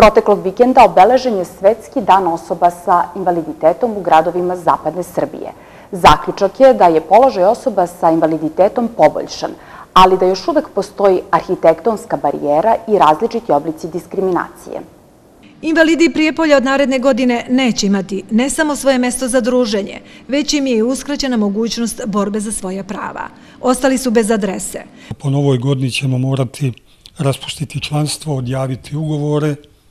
Proteklog vikenda obeležen je Svetski dan osoba sa invaliditetom u gradovima zapadne Srbije. Zaključak je da je položaj osoba sa invaliditetom poboljšan, ali da još uvek postoji arhitektonska barijera i različiti oblici diskriminacije. Invalidi Prijepolja od naredne godine neće imati ne samo svoje mesto za druženje, već im je i uskraćena mogućnost borbe za svoja prava. Ostali su bez adrese. Po novoj godini ćemo morati raspustiti članstvo, odjaviti ugovore,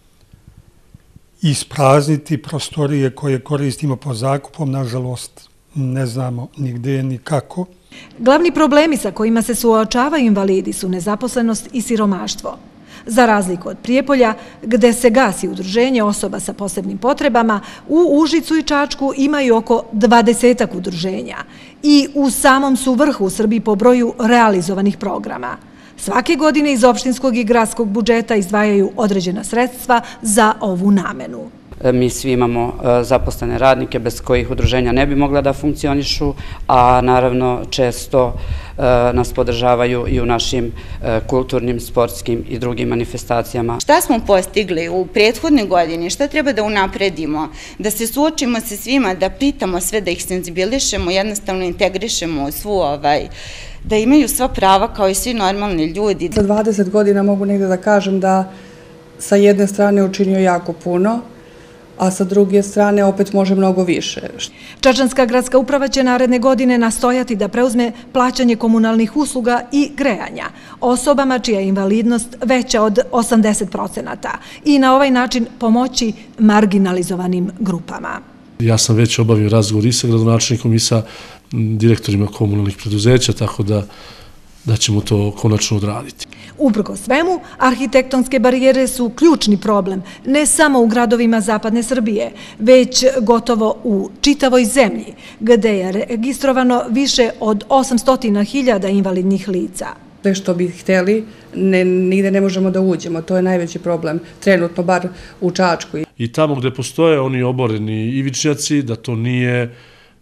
isprazniti prostorije koje koristimo po zakupom, nažalost ne znamo ni gde ni kako. Glavni problemi sa kojima se suočavaju invalidi su nezaposlenost i siromaštvo. Za razliku od Prijepolja, gde se gasi udruženje osoba sa posebnim potrebama, u Užicu i Čačku imaju oko 20 udruženja i u samom su vrhu u Srbiji po broju realizovanih programa. Svake godine iz opštinskog i gradskog budžeta izdvajaju određena sredstva za ovu namenu. Mi svi imamo zaposlene radnike bez kojih udruženja ne bi mogla da funkcionišu, a naravno često nas podržavaju i u našim kulturnim, sportskim i drugim manifestacijama. Šta smo postigli u prethodnoj godini, šta treba da unapredimo, da se suočimo sa svima, da pitamo sve, da ih senzibilišemo, jednostavno integrišemo u svu da imaju sva prava kao i svi normalni ljudi. Za 20 godina mogu negde da kažem da sa jedne strane učinio jako puno, a sa druge strane opet može mnogo više. Čačanska gradska uprava će naredne godine nastojati da preuzme plaćanje komunalnih usluga i grejanja osobama čija je invalidnost veća od 80% i na ovaj način pomoći marginalizovanim grupama. Ja sam već obavio razgovor i sa gradonačelnikom i sa direktorima komunalnih preduzeća, tako da ćemo to konačno odraditi. Uprkos svemu, arhitektonske barijere su ključni problem ne samo u gradovima zapadne Srbije, već gotovo u čitavoj zemlji, gde je registrovano više od 800.000 invalidnih lica. Sve što bi hteli, nigde ne možemo da uđemo, to je najveći problem, trenutno bar u Čačku. I tamo gde postoje oni oboreni ivičnjaci, da to nije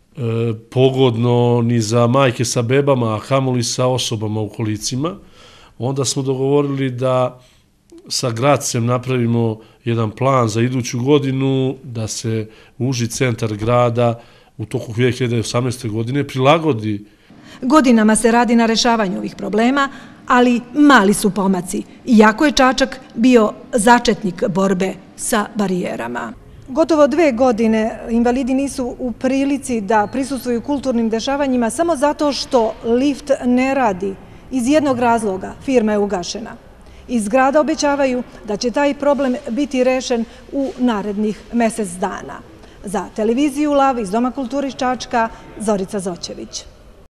pogodno ni za majke sa bebama, a kamoli sa osobama u kolicima, onda smo dogovorili da sa Gradcem napravimo jedan plan za iduću godinu, da se uži centar grada u toku 2018. godine prilagodi. Godinama se radi na rešavanju ovih problema, ali mali su pomaci, iako je Čačak bio začetnik borbe sa barijerama. Gotovo 2 godine invalidi nisu u prilici da prisustvuju kulturnim dešavanjima samo zato što lift ne radi. Iz jednog razloga firma je ugašena. Iz grada obećavaju da će taj problem biti rešen u narednih mesec dana. Za televiziju Lav iz Doma kulture iz Čačka, Zorica Zoćević.